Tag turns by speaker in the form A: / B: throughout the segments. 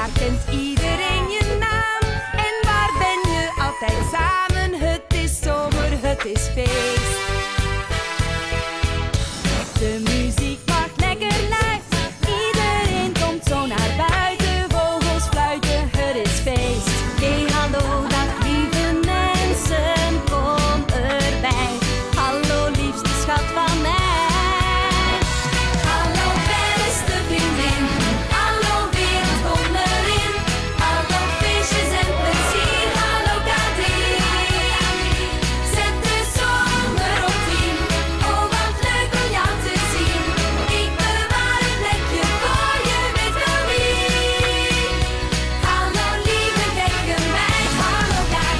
A: Waar kent iedereen je naam? En waar ben je altijd samen? Het is zomer, het is feest. De muziek mag lekker luid. Iedereen komt zo naar buiten. Vogels fluiten, het is feest. Hey, hallo, dag lieve mensen, kom erbij. Hallo, liefste schat van mij. Hallo, beste vriendin. Hallo, wereld, kom erin. Hallo, feestjes en plezier. Hallo, K3. Zet de zomer op 10. Oh, wat leuk om jou te zien. Ik bewaar een plekje voor je, weet wel wie. Hallo, lieve gekke meid. Hallo, K3.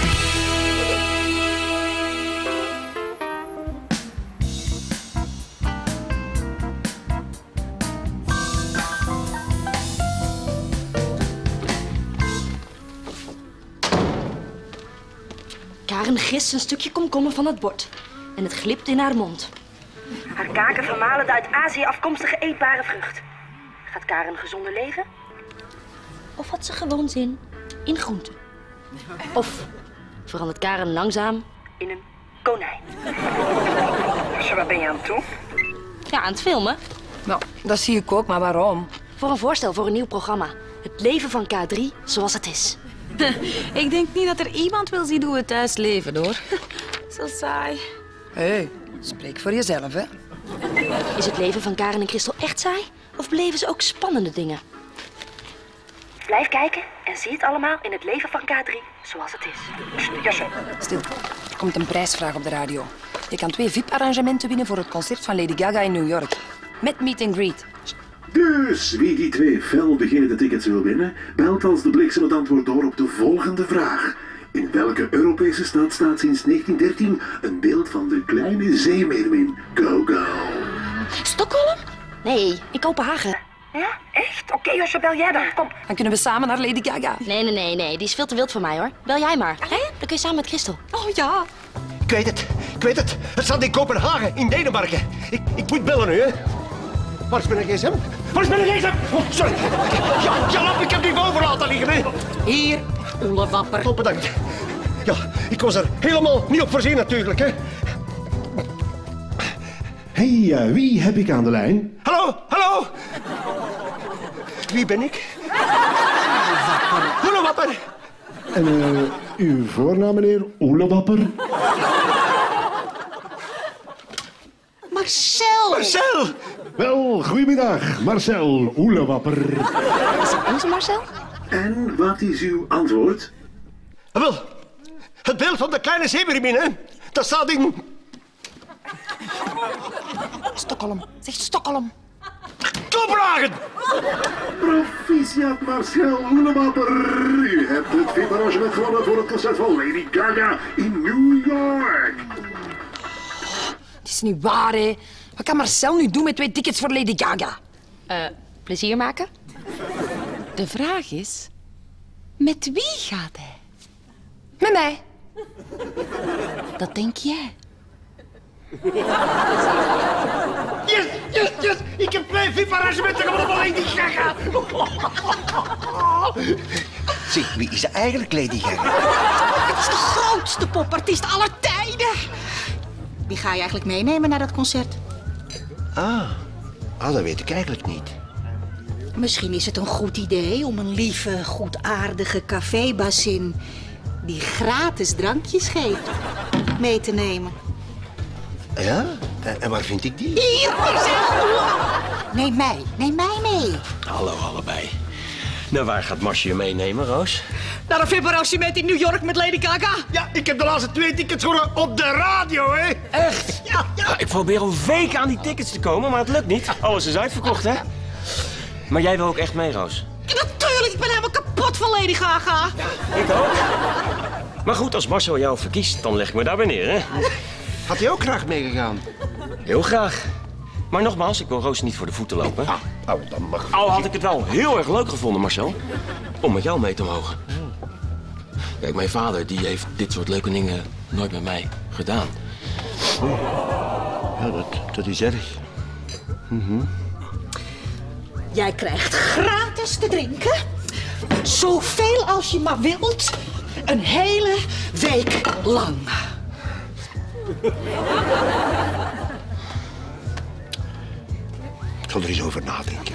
B: Karen gist een stukje komkommer van het bord. En het glipt in haar mond. Haar kaken vermalen de uit Azië afkomstige eetbare vrucht. Gaat Karen gezonder leven? Of had ze gewoon zin in groenten? Of verandert Karen langzaam in een konijn?
C: Zo, wat ben je aan het doen?
B: Ja, aan het filmen.
C: Nou, dat zie ik ook, maar waarom?
B: Voor een voorstel voor een nieuw programma. Het leven van K3 zoals het is.
A: Ik denk niet dat er iemand wil zien hoe we thuis leven, hoor. Zo saai.
C: Hé, spreek voor jezelf, hè.
B: Is het leven van Karen en Christel echt saai? Of beleven ze ook spannende dingen? Blijf kijken en zie het allemaal in het leven van K3 zoals het is.
C: Jesse, stil. Er komt een prijsvraag op de radio. Je kan 2 VIP-arrangementen winnen voor het concert van Lady Gaga in New York. Met meet and greet.
D: Dus wie die 2 felbegeerde tickets wil winnen, belt als de bliksem het antwoord door op de volgende vraag. In welke Europese stad staat sinds 1913 een beeld van de kleine zeemeermin Go-Go?
B: Stockholm? Nee, in Kopenhagen.
C: Ja, echt? Oké, Jesse, bel jij dan. Kom. Dan kunnen we samen naar Lady Gaga.
B: Nee. Die is veel te wild voor mij, hoor. Bel jij maar. Hè? Dan kun je samen met Christel.
C: Oh ja.
E: Ik weet het. Het staat in Kopenhagen, in Denemarken. Ik moet bellen nu, hè. Waar is mijn gsm? Waar is mijn gsm? Oh, sorry. Ja, lap, ik heb die boven laten liggen, hè.
C: Hier, oelewapper.
E: Oh, bedankt. Ja, ik was er helemaal niet op voorzien, natuurlijk, hè.
D: Hey, wie heb ik aan de lijn?
E: Hallo? Wie ben ik? Oelewapper.
D: En uw voornaam, meneer Oelewapper?
E: Marcel!
D: Wel, goedemiddag, Marcel Oelewapper.
B: Is het onze Marcel?
D: En wat is uw antwoord?
E: Wel, het beeld van de kleine zeemeermin, hè. Dat staat in...
C: Stockholm. Zeg Stockholm.
E: Kopenhagen!
D: Proficiat Marcel Oelewapper. U hebt het VIP-arrangement gewonnen voor het concert van Lady Gaga in New York.
C: Het is niet waar, hè. Wat kan Marcel nu doen met 2 tickets voor Lady Gaga?
B: Plezier maken?
A: De vraag is, met wie gaat hij?
C: Met mij.
A: Dat denk jij.
E: Yes! Ik heb 2 VIP-arrangementen gewonnen van Lady Gaga.
F: Zeg, wie is eigenlijk Lady Gaga?
G: Het is de grootste popartiest aller tijden. Wie ga je eigenlijk meenemen naar dat concert?
F: Ah, dat weet ik eigenlijk niet.
G: Misschien is het een goed idee om een lieve, goedaardige cafébassin die gratis drankjes geeft mee te nemen.
F: Ja? En waar vind ik die?
G: Hier, Marcel! Neem mij mee.
H: Hallo allebei. Nou, waar gaat Marsje je meenemen, Roos?
G: Naar een VIP-arrangement in New York met Lady Gaga.
E: Ja, ik heb de laatste 2 tickets gewonnen op de radio, hè.
C: Echt?
E: Ja.
H: Ik probeer al weken aan die tickets te komen, maar het lukt niet. Alles is uitverkocht, hè? Maar jij wil ook echt mee, Roos?
G: Natuurlijk, ik ben helemaal kapot van Lady Gaga.
H: Ik ook. Maar goed, als Marcel jou verkiest, dan leg ik me daarbij neer, hè?
F: Had hij ook graag meegegaan?
H: Heel graag. Maar nogmaals, ik wil Roos niet voor de voeten lopen.
F: Dan mag...
H: Al had ik het wel heel erg leuk gevonden, Marcel, om met jou mee te mogen. Kijk, mijn vader die heeft dit soort leuke dingen nooit met mij gedaan.
F: Ja, dat is erg.
G: Jij krijgt gratis te drinken, Zoveel als je maar wilt. Een hele week lang.
E: Ik zal er eens over nadenken.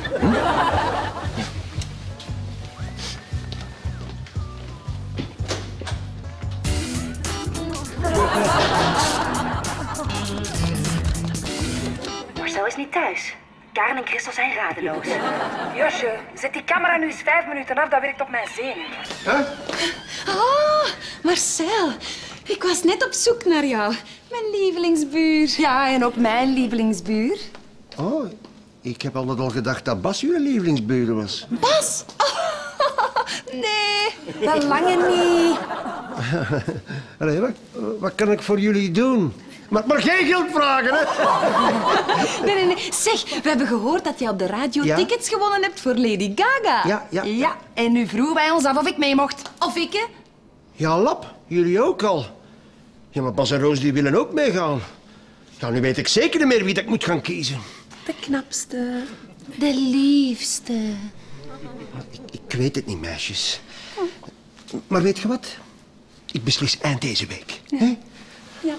B: Marcel is niet thuis. Karen en Christel zijn radeloos.
C: Josje, zet die camera nu eens 5 minuten af, dat werkt op mijn zenuwen.
A: Oh, Marcel. Ik was net op zoek naar jou. Mijn lievelingsbuur.
C: Ja, en ook mijn lievelingsbuur.
E: Oh, ik heb altijd al gedacht dat Bas uw lievelingsbuur was.
A: Bas? Oh, nee, dat lange niet.
E: Allee, wat kan ik voor jullie doen? Maar geen geld vragen, hè?
A: Nee. Zeg, we hebben gehoord dat je op de radio
E: Ja?
A: tickets gewonnen hebt voor Lady Gaga.
E: Ja.
C: Ja, en nu vroegen wij ons af of ik mee mocht.
A: Of ik, hè?
E: Ja, Lap, jullie ook al. Ja, maar Bas en Roos die willen ook meegaan. Ja, nu weet ik zeker niet meer wie dat ik moet gaan kiezen.
A: De knapste. De liefste.
E: Ik weet het niet, meisjes. Maar weet je wat? Ik beslis eind deze week. Hè?
A: Ja.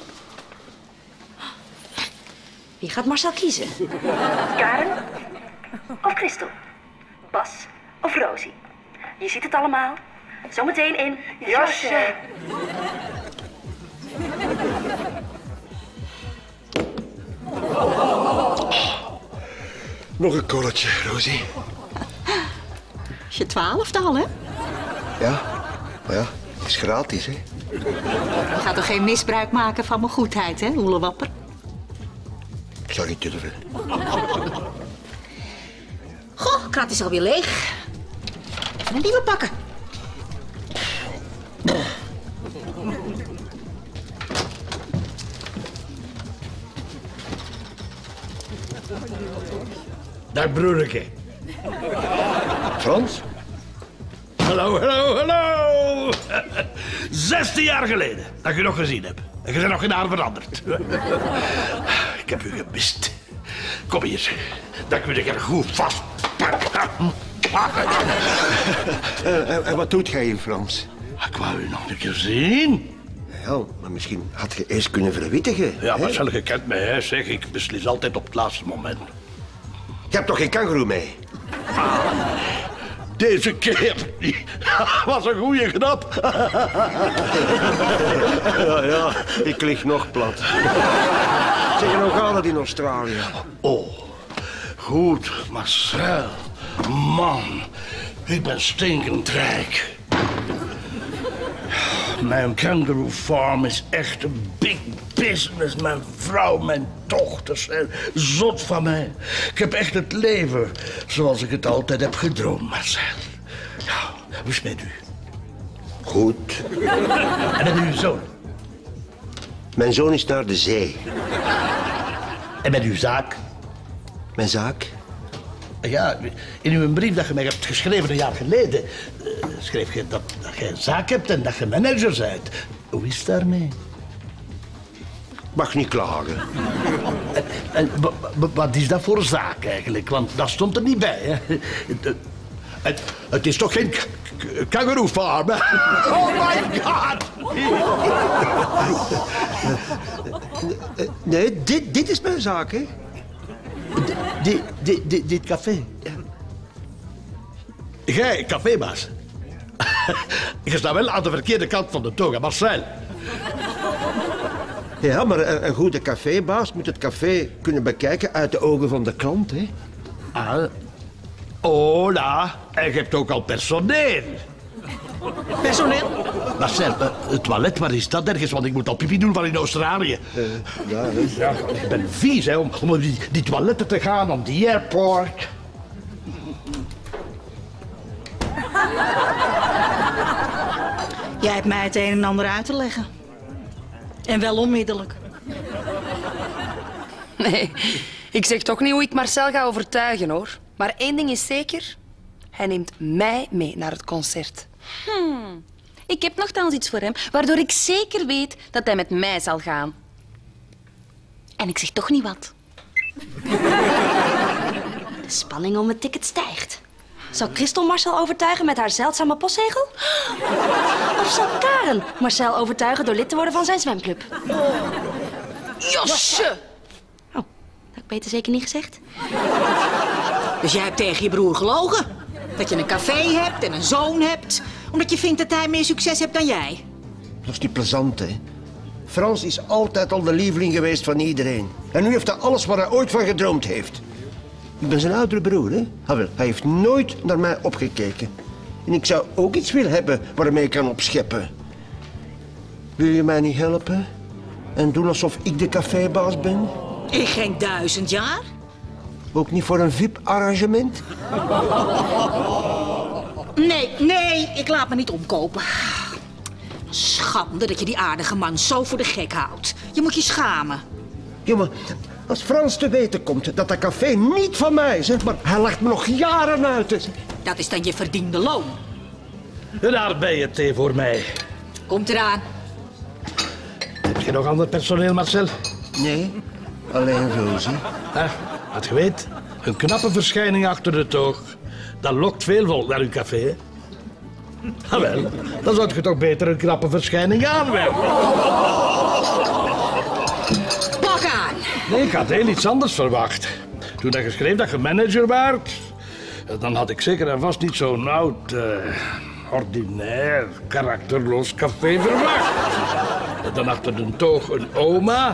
B: Wie gaat Marcel kiezen? Karen of Christel? Bas of Rosie? Je ziet het allemaal. Zometeen in Josje.
E: Nog een korreltje, Rosie.
G: Je 12e al, hè?
E: Ja, maar ja, het is gratis, hè?
G: Je gaat toch geen misbruik maken van mijn goedheid, hè, hoelewapper?
E: Ik zou niet durven.
G: Goh, krat is alweer leeg. Even een nieuwe pakken.
I: Dag broertje.
E: Frans?
I: Hallo. 16 jaar geleden dat ik je nog gezien heb. En je bent nog geen haar veranderd. Ik heb u gemist. Kom hier, dat ik je er goed vastpak.
E: En wat doet jij hier, Frans?
I: Ik wou u nog een keer zien.
E: Ja, maar misschien had je eerst kunnen verwittigen.
I: Ja,
E: hè?
I: Marcel, je kent mij, hè? Zeg, ik beslis altijd op het laatste moment.
E: Je hebt toch geen kangoeroe mee?
I: Deze keer niet. Was een goeie grap.
E: Ja, ik lig nog plat. Zeg, hoe gaat het in Australië?
I: Oh, goed, Marcel. Man, ik ben stinkend rijk. Mijn kangaroo farm is echt een big business. Mijn vrouw, mijn dochters zijn zot van mij. Ik heb echt het leven zoals ik het altijd heb gedroomd, Marcel. Ja, hoe is het met u?
E: Goed.
I: En met uw zoon?
E: Mijn zoon is naar de zee.
I: En met uw zaak?
E: Mijn zaak?
I: Ja, in uw brief dat je mij hebt geschreven een jaar geleden... schreef je dat je een zaak hebt en dat je manager bent. Hoe is het daarmee?
E: Mag niet klagen.
I: En wat is dat voor zaak eigenlijk? Want dat stond er niet bij. Hè? Het is toch geen kangaroo farm? Hè? Oh my god!
E: Nee, dit is mijn zaak, hè?
I: Dit café? Jij, cafébaas? Je staat wel aan de verkeerde kant van de toga, Marcel.
E: Ja, maar een goede cafébaas moet het café kunnen bekijken uit de ogen van de klant, hè?
I: Ah. Hola. En je hebt ook al personeel.
E: Personeel?
I: Marcel, het toilet, waar is dat ergens? Want ik moet al pipi doen van in Australië.
E: Ja,
I: Ja, ik ben vies, hè, om op die toiletten te gaan, om die airport.
G: Jij hebt mij het een en ander uit te leggen. En wel onmiddellijk.
C: Nee, ik zeg toch niet hoe ik Marcel ga overtuigen, hoor. Maar één ding is zeker. Hij neemt mij mee naar het concert.
A: Ik heb nogthans iets voor hem, waardoor ik zeker weet dat hij met mij zal gaan. En ik zeg toch niet wat.
B: De spanning om het ticket stijgt. Zal Christel Marcel overtuigen met haar zeldzame postzegel? Of zal Karen Marcel overtuigen door lid te worden van zijn zwemclub?
G: Josse!
B: Oh, dat heb ik beter zeker niet gezegd.
G: Dus jij hebt tegen je broer gelogen? Dat je een café hebt en een zoon hebt... omdat je vindt dat hij meer succes hebt dan jij?
E: Dat is niet plezant, hè. Frans is altijd al de lieveling geweest van iedereen. En nu heeft hij alles waar hij ooit van gedroomd heeft. Ik ben zijn oudere broer, hè. Hij heeft nooit naar mij opgekeken. En ik zou ook iets willen hebben waarmee ik kan opscheppen. Wil je mij niet helpen? En doen alsof ik de cafébaas ben?
G: In geen 1000 jaar?
E: Ook niet voor een VIP-arrangement?
G: Nee, ik laat me niet omkopen. Schande dat je die aardige man zo voor de gek houdt. Je moet je schamen.
E: Ja, maar als Frans te weten komt dat café niet van mij is, hè, maar hij lacht me nog jaren uit. Hè.
G: Dat is dan je verdiende loon.
I: Een aardbeienthee voor mij.
G: Komt eraan.
I: Heb je nog ander personeel, Marcel?
E: Nee, alleen Rosie.
I: Wat je weet, een knappe verschijning achter het oog. Dat lokt veel volk naar uw café, hè? Jawel, dan zou je toch beter een knappe verschijning aanwerpen.
G: Pak aan!
I: Nee, ik had heel iets anders verwacht. Toen je schreef dat je manager waart, dan had ik zeker en vast niet zo'n oud, ordinair, karakterloos café verwacht. En dan achter de toog een oma.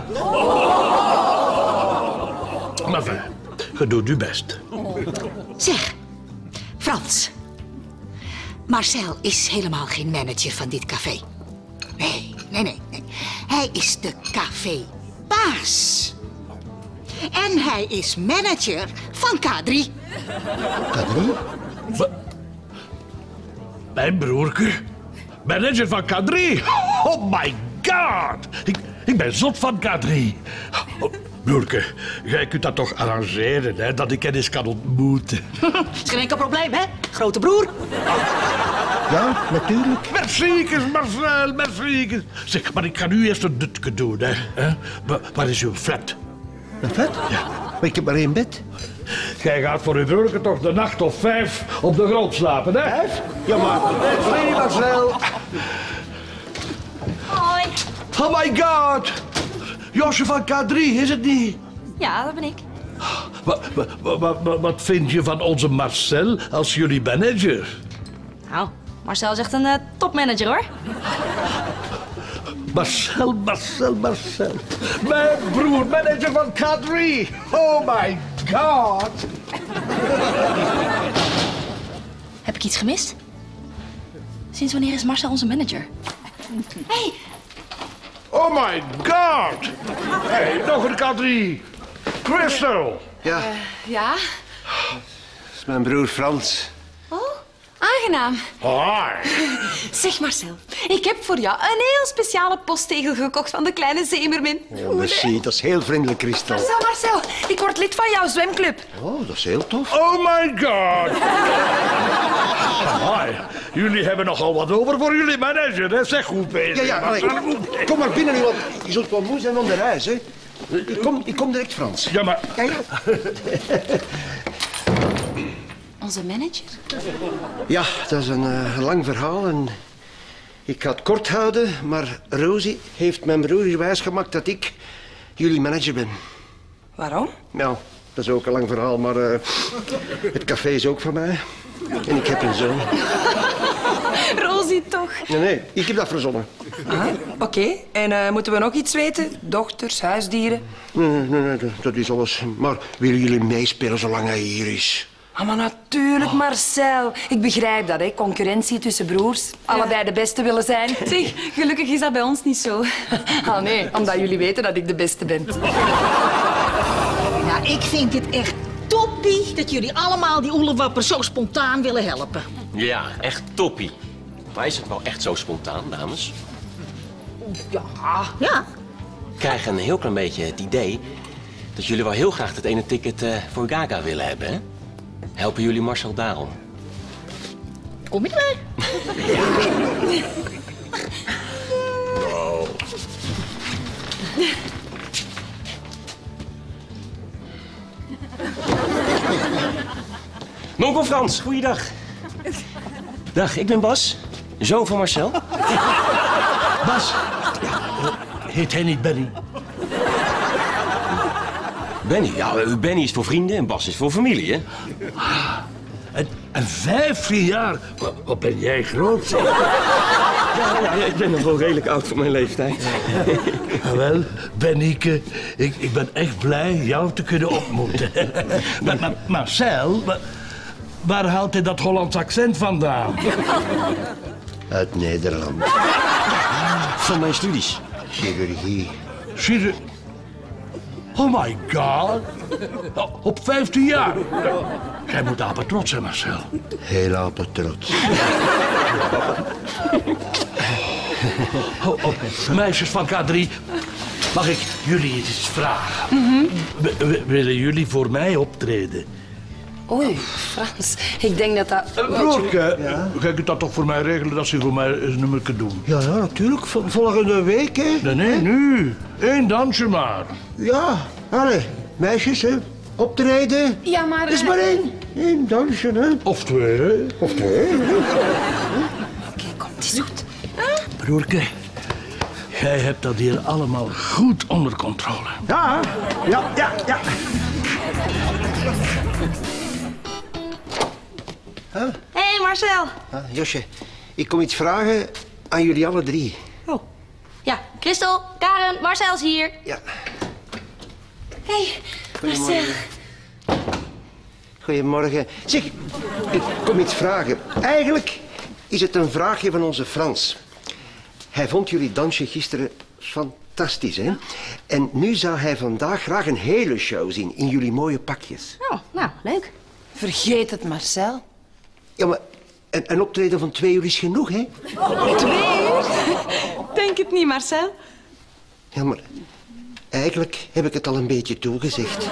I: Maar enfin, je doet je best.
G: Zeg, Frans. Marcel is helemaal geen manager van dit café. Nee. Hij is de cafébaas. En hij is manager van K3.
E: K3?
I: Mijn broerke, manager van K3. Oh my god, ik ben zot van K3. Oh, broerke, jij kunt dat toch arrangeren, hè, dat ik hen eens kan ontmoeten.
G: Is geen enkel probleem, hè? Grote broer.
E: Ja, natuurlijk.
I: Merciekes, Marcel, merciekes. Zeg, maar ik ga nu eerst een dutje doen, hè. Waar is uw flat?
E: Een flat?
I: Ja.
E: Maar ik heb maar één bed.
I: Jij gaat voor uw broerke toch de nacht of 5 op de grond slapen, hè?
E: 5? Ja, maar...
I: Merci, Marcel.
B: Hoi.
I: Oh my god. Josje van K3, is het niet?
B: Ja, dat ben ik.
I: Wat vind je van onze Marcel als jullie manager?
B: Nou, Marcel is echt een topmanager, hoor.
I: Marcel. Mijn broer, manager van K3. Oh my god.
B: Heb ik iets gemist? Sinds wanneer is Marcel onze manager? Hey.
I: Oh my god. Hey, nog een K3. Christel.
E: Ja,
J: Ja?
E: dat is mijn broer Frans.
J: Oh, aangenaam.
I: Hoi.
J: Zeg Marcel, ik heb voor jou een heel speciale posttegel gekocht van de kleine zeemermin.
E: Ja, merci, dat is heel vriendelijk, Christel.
C: Marcel, ik word lid van jouw zwemclub.
E: Oh, dat is heel tof.
I: Oh my god. Hoi. Jullie hebben nogal wat over voor jullie manager, hè? Zeg goed bezig.
E: Ja, allee, kom maar binnen, want je zult wel moe zijn van de reis, hè. Ik kom direct, Frans.
I: Ja, maar...
E: Ja.
J: Onze manager?
E: Ja, dat is een lang verhaal en ik ga het kort houden, maar Rosie heeft mijn broer wijsgemaakt dat ik jullie manager ben.
C: Waarom?
E: Nou, dat is ook een lang verhaal, maar het café is ook van mij. En ik heb een zoon.
J: Rosie toch?
E: Nee, ik heb dat verzonnen.
C: Ah, oké. En moeten we nog iets weten? Dochters, huisdieren?
E: Nee, dat is alles. Maar willen jullie meespelen zolang hij hier is?
C: Ah, maar natuurlijk, Marcel. Ik begrijp dat, hè. Concurrentie tussen broers. Allebei de beste willen zijn.
J: Zeg, gelukkig is dat bij ons niet zo.
C: Ah, nee, omdat jullie weten dat ik de beste ben.
G: Nou, ik vind het echt toppie dat jullie allemaal die oelewappers zo spontaan willen helpen.
H: Ja, echt toppie. Maar is het nou echt zo spontaan, dames?
G: Ja.
H: Ik krijg een heel klein beetje het idee dat jullie wel heel graag het ene ticket voor Gaga willen hebben, hè? Helpen jullie Marcel daarom?
G: Kom je erbij?
H: Nonkel Frans, goeiedag. Dag, ik ben Bas. Zoon van Marcel.
I: Bas? Ja, heet hij niet Benny?
H: Benny? Ja, Benny is voor vrienden en Bas is voor familie, hè?
I: En 15 jaar? Wat ben jij groot, zeg.
H: Ja, ik ben nog wel redelijk oud voor mijn leeftijd.
I: Wel, Bennieke, ik ben echt blij jou te kunnen ontmoeten. Maar Marcel, waar haalt hij dat Hollands accent vandaan?
E: Uit Nederland.
H: Van mijn studies.
E: Chirurgie.
I: Oh my god. Op 15 jaar. Jij moet apen trots zijn, Marcel.
E: Heel apen trots.
I: Meisjes van K3, mag ik jullie iets vragen? Willen jullie voor mij optreden?
C: Oei, Frans, ik denk dat dat...
I: Roorke, ga je dat toch voor mij regelen dat ze voor mij een nummerke doen?
E: Ja, natuurlijk. Volgende week, hè?
I: Nee, nu. 1 dansje maar.
E: Ja, allee. Meisjes, hè. Optreden.
C: Ja, maar...
E: Is maar 1. 1 dansje, hè.
I: Of 2.
E: Of 2.
C: Oké, kom, het is goed.
I: Broerke, jij hebt dat hier allemaal goed onder controle.
E: Ja.
B: Hé, Marcel.
E: Josje, ik kom iets vragen aan jullie alle 3.
B: Oh. Ja, Christel, Karen, Marcel is hier.
E: Ja.
B: Hey, Marcel.
E: Goedemorgen. Zeg, ik kom iets vragen. Eigenlijk is het een vraagje van onze Frans. Hij vond jullie dansje gisteren fantastisch, hè? En nu zou hij vandaag graag een hele show zien in jullie mooie pakjes.
B: Oh, nou, leuk.
C: Vergeet het, Marcel.
E: Ja, maar een optreden van 2 uur is genoeg, hè?
J: 2 uur? Denk het niet, Marcel.
E: Ja, maar eigenlijk heb ik het al een beetje toegezegd.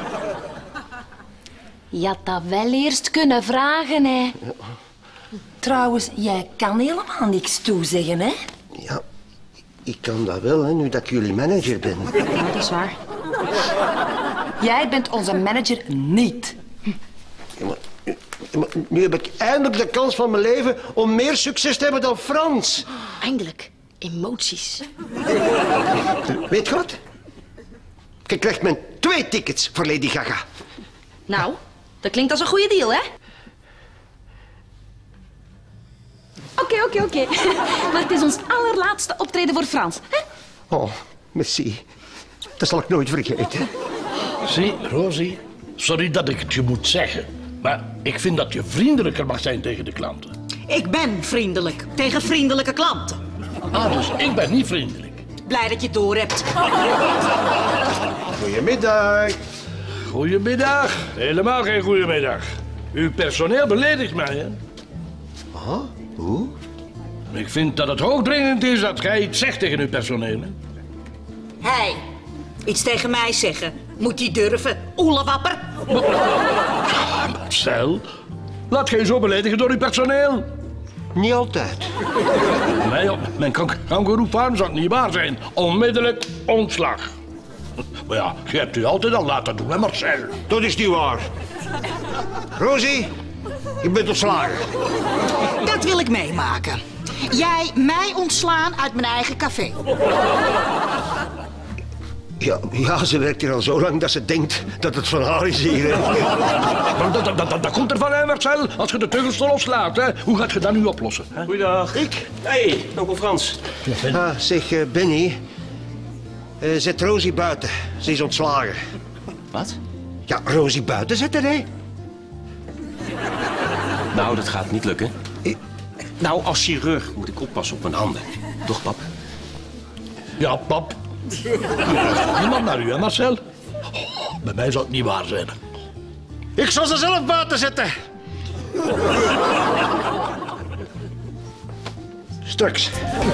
B: Je had dat wel eerst kunnen vragen, hè.
C: Trouwens, jij kan helemaal niks toezeggen, hè?
E: Ja, ik kan dat wel, hè, nu dat ik jullie manager ben.
B: Ja, dat is waar.
C: Jij bent onze manager niet.
E: Ja, maar nu heb ik eindelijk de kans van mijn leven om meer succes te hebben dan Frans.
B: Eindelijk. Emoties.
E: Weet je wat? Ik krijg mijn 2 tickets voor Lady Gaga.
B: Nou, dat klinkt als een goede deal, hè?
J: Oké. Maar het is ons allerlaatste optreden voor Frans, hè?
E: Oh, merci. Dat zal ik nooit vergeten.
I: Zie, Rosie, sorry dat ik het je moet zeggen, maar ik vind dat je vriendelijker mag zijn tegen de klanten.
G: Ik ben vriendelijk tegen vriendelijke klanten.
I: Ah, dus ik ben niet vriendelijk.
G: Blij dat je het door hebt.
E: Goedemiddag.
I: Goedemiddag. Helemaal geen goedemiddag. Uw personeel beledigt mij, hè?
E: Ah, hoe?
I: Ik vind dat het hoogdringend is dat gij iets zegt tegen uw personeel, hè?
G: Hij, iets tegen mij zeggen. Moet hij durven, oelewapper.
I: Marcel, laat gij zo beledigen door uw personeel.
E: Niet altijd.
I: Mijn kangoeroefarm zou het niet waar zijn. Onmiddellijk ontslag. Maar ja, je hebt u altijd al laten doen, hè, Marcel?
E: Dat is niet waar. Rosie, je bent ontslagen.
G: Dat wil ik meemaken. Jij mij ontslaan uit mijn eigen café.
E: Ja, ze werkt hier al zo lang dat ze denkt dat het van haar is hier.
I: Dat komt ervan, hè, Marcel? Als je de teugels loslaat, hè? Hoe gaat je dat nu oplossen? Hè?
H: Goeiedag.
E: Ik?
H: Hey, onkel Frans.
E: Zeg, Benny. Zet Rosie buiten. Ze is ontslagen.
H: Wat?
E: Ja, Rosie buiten zetten, hè?
H: Nou, dat gaat niet lukken. Nou, als chirurg moet ik oppassen op mijn handen. Toch, pap?
I: Ja, pap. Niemand naar u, hè, Marcel? Oh, bij mij zal het niet waar zijn.
E: Ik zal ze zelf buiten zetten. Straks.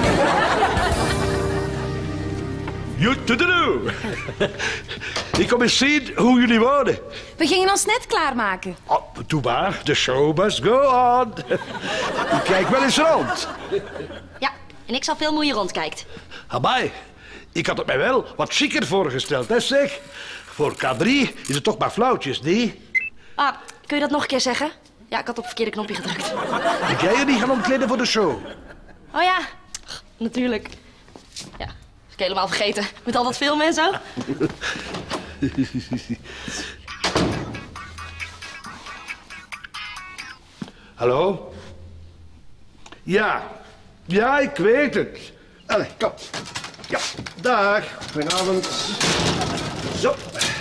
I: You to do. Ik kom eens zien hoe jullie wonen.
J: We gingen ons net klaarmaken.
I: Oh, doe maar, the show must go on. Ik kijk wel eens rond.
B: Ja, en ik zal filmen hoe je rondkijkt.
I: Amai, ik had het mij wel wat chiquer voorgesteld, hè, zeg. Voor K3 is het toch maar flauwtjes, niet?
B: Ah, Kun je dat nog een keer zeggen? Ja, ik had op het verkeerde knopje gedrukt.
I: Moet jij je niet gaan omkleden voor de show?
B: Oh ja, natuurlijk. Ja, dat is ik helemaal vergeten. Met al dat filmen en zo.
I: Hallo? Ja. Ja, ik weet het.
E: Allee, kom. Ja, dag. Goedenavond. Zo.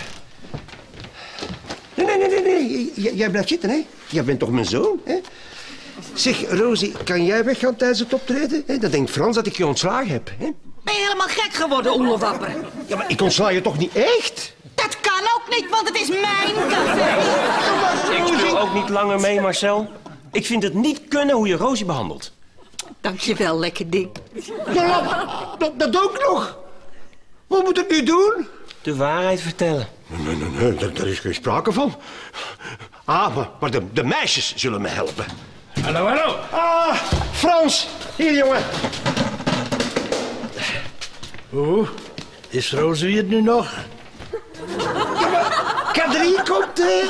E: Nee. Jij blijft zitten, hè? Jij bent toch mijn zoon, hè? Zeg, Rosie, kan jij weggaan tijdens het optreden? Hè? Dan denkt Frans dat ik je ontslagen heb, hè?
G: Ben je helemaal gek geworden, Oelewapper?
E: Ja, maar ik ontsla je toch niet echt?
G: Dat kan ook niet, want het is mijn café.
H: Ik speel ook niet langer mee, Marcel. Ik vind het niet kunnen hoe je Rosie behandelt.
G: Dankjewel, lekker ding.
E: Ja, dat ook nog. Wat moet ik nu doen?
H: De waarheid vertellen.
E: Nee, daar is geen sprake van. Ah, maar de meisjes zullen me helpen.
I: Hallo.
E: Ah, Frans. Hier, jongen.
I: Hoe? Is Rosie het nu nog?
E: Ja, maar K3 komt, hè?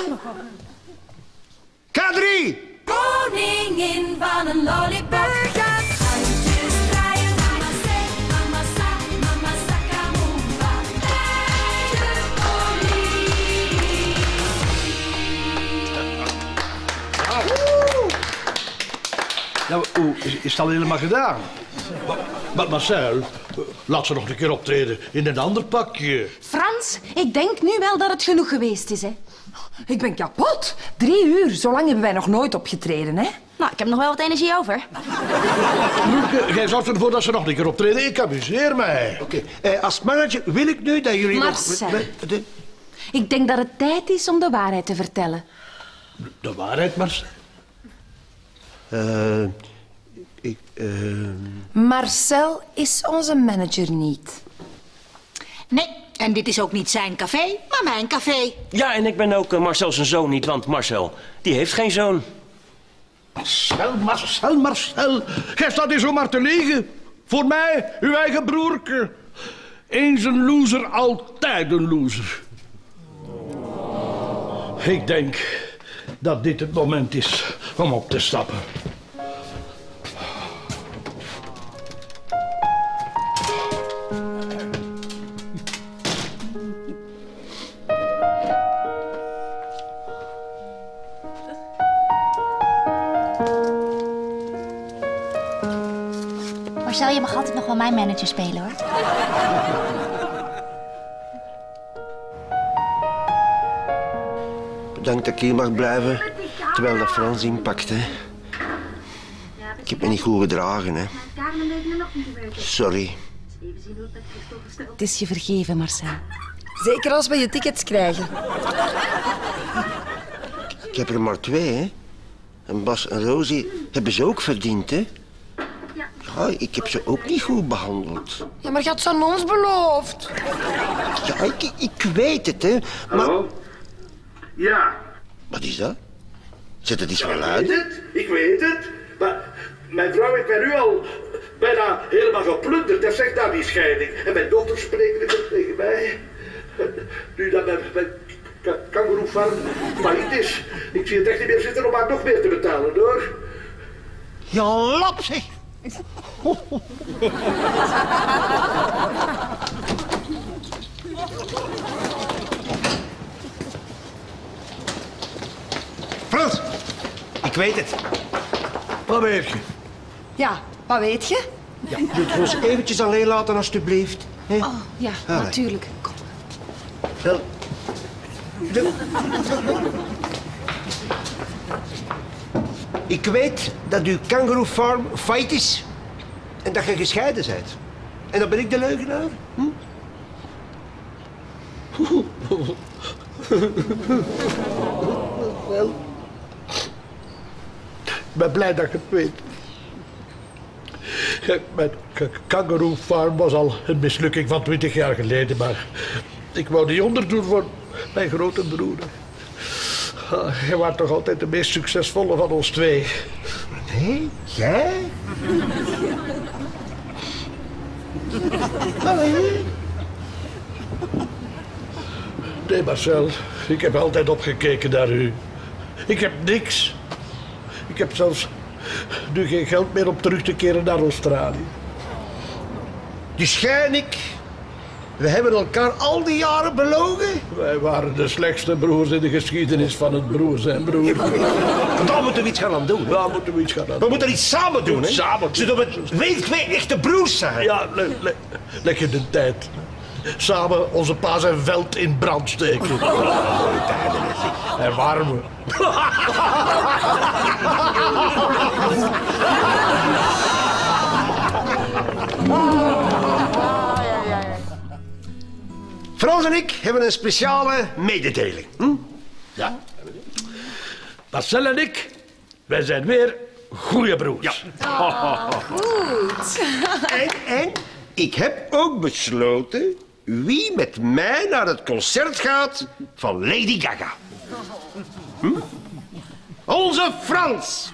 E: K3!
A: Koningin van een lollipop. Handjes draaien, mama mama sakamumba.
I: Ja, is het al helemaal gedaan? Maar Marcel, laat ze nog een keer optreden in een ander pakje.
J: Frans, ik denk nu wel dat het genoeg geweest is, hè.
C: Ik ben kapot. 3 uur, zo lang hebben wij nog nooit opgetreden, hè?
B: Nou, ik heb nog wel wat energie over.
I: Loeke, jij zorgt ervoor dat ze nog een keer optreden. Ik amuseer mij.
E: Oké, als manager wil ik nu dat jullie
J: Marcel.
E: nog...
J: Ik denk dat het tijd is om de waarheid te vertellen.
I: De waarheid, Marcel.
C: Marcel is onze manager niet.
G: Nee, en dit is ook niet zijn café, maar mijn café.
H: Ja, en ik ben ook Marcel zijn zoon niet, want Marcel, die heeft geen zoon.
I: Marcel. Jij staat hier zomaar te liegen. Voor mij, uw eigen broerke. Eens een loser, altijd een loser. Ik denk dat dit het moment is om op te stappen.
K: Marcel, je mag altijd nog wel mijn manager spelen, hoor.
E: Bedankt dat ik hier mag blijven, terwijl dat Frans inpakt, hè. Ik heb me niet goed gedragen, hè. Sorry.
J: Het is je vergeven, Marcel.
C: Zeker als we je tickets krijgen.
E: Ik heb er maar 2, hè. En Bas en Rosie hebben ze ook verdiend, hè. Ja, ik heb ze ook niet goed behandeld.
C: Ja, maar je had ze aan ons beloofd.
E: Ja, ik weet het, hè. Maar...
I: Hallo? Ja.
E: Wat is dat? Zet het eens wel
I: Ik
E: uit.
I: weet het, ik weet het. Maar mijn vrouw heeft mij nu al bijna helemaal geplunderd. Dat zegt daar die scheiding. En mijn dochter spreken het tegen mij. Nu dat mijn kangoeroefarm failliet is. Ik zie het echt niet meer zitten om haar nog meer te betalen, hoor.
E: Ja, lap zeg. Frans, ik weet het.
I: Wat weet je?
C: Ja, wat weet je?
E: Ja, je het ons eventjes alleen laten, alstublieft. Hè?
J: Oh, ja,
E: Allee.
J: natuurlijk. Kom.
E: Wel, ik weet dat uw kangaroo farm failliet is en dat je gescheiden bent. En dan ben ik de leugenaar. Hm?
I: Wel, ik ben blij dat je het weet. Mijn kangaroo farm was al een mislukking van 20 jaar geleden, maar ik wou die onderdoen voor mijn grote broer. Je was toch altijd de meest succesvolle van ons 2.
E: Nee, jij? Allee.
I: Nee, Marcel, ik heb altijd opgekeken naar u. Ik heb niks. Ik heb zelfs nu geen geld meer om terug te keren naar Australië.
E: Dus jij en ik, we hebben elkaar al die jaren belogen?
I: Wij waren de slechtste broers in de geschiedenis van het broer zijn broer.
E: Daar moeten we iets gaan aan doen. Hè?
I: Daar moeten we iets gaan aan doen.
E: We moeten iets samen doen, hè?
I: Samen.
E: Zodat we weer twee echte broers zijn.
I: Ja, leg je de tijd. Samen onze pa zijn veld in brand steken. En warmen.
E: Frans en ik hebben een speciale mededeling.
I: Ja. Marcel en ik, wij zijn weer goeie broers.
E: Ja.
J: Goed.
E: En ik heb ook besloten wie met mij naar het concert gaat van Lady Gaga. Onze Frans.